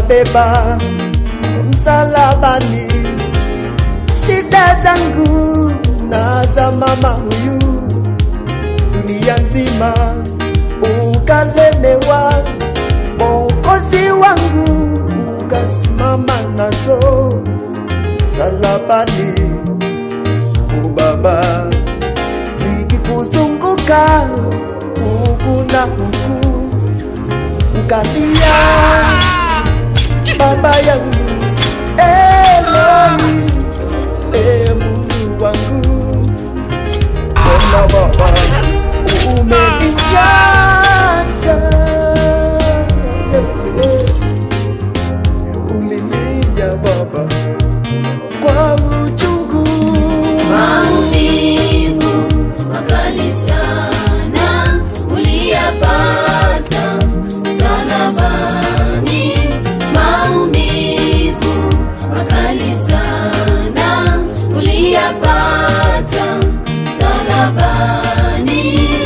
ukabeba msalabani shida zangu na za mama huyu. Dunia nzima ukalemewa, Mwokozi wangu ukasimama nazo msalabani. Baba, zikikuzunguka huku na huku, ukalia baba yangu, Eloi, Mungu wangu. Mbona baba umeniacha? Ulilia baba kwa uchungu, maumivu makali sana uliyapata msalabani. Maumivu makali sana uliyapata msalabani.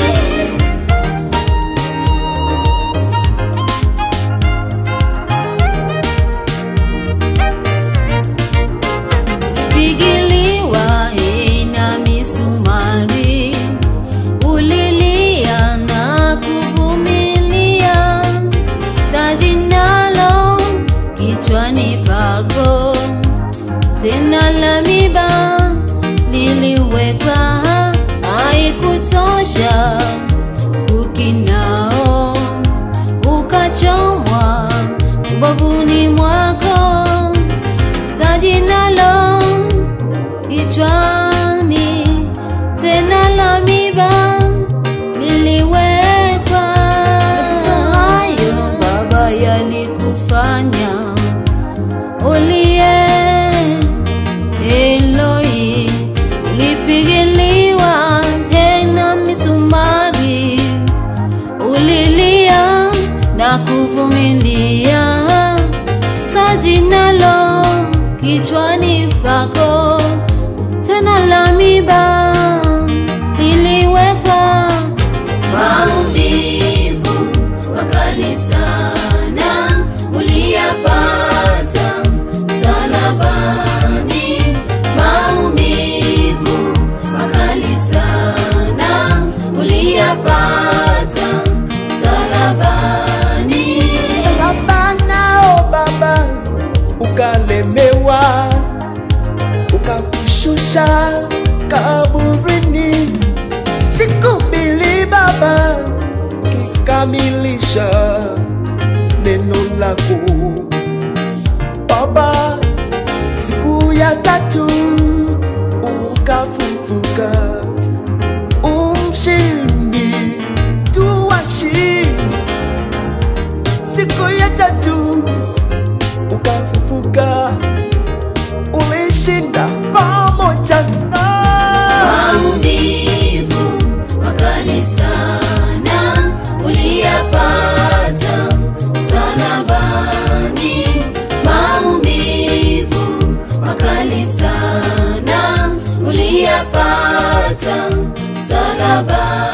Pigiliwa na misumari, ulilia na kuvumilia, taji nalo kichwani pako, tena la miba liliwekwa. Haikutosha ukinao, ukachomwa ubavuni mwako, taji nalo kichwani, tena la miba liliwekwa. Hayo baba yalikufanya ulie, Eloi. Ulipigiliwa na misumari, ulilia na kuvumilia, taji nalo kichwani pako, tena la miba liliwekwa. Maumivu makali sana uliyapata msalabani. Maumivu makali sana uliyapata msalabani. Msalabani baba ukalemewa, ukakushusha kaburini. Siku mbili baba ukikamilisha neno lako baba. Siku ya tatu ukafufuka, umshindi tu washindi. Siku ya tatu ukafufuka, ulishinda pamoja na maumivu makali sana uliyapata msalabani. Maumivu makali sana uliyapata msalabani.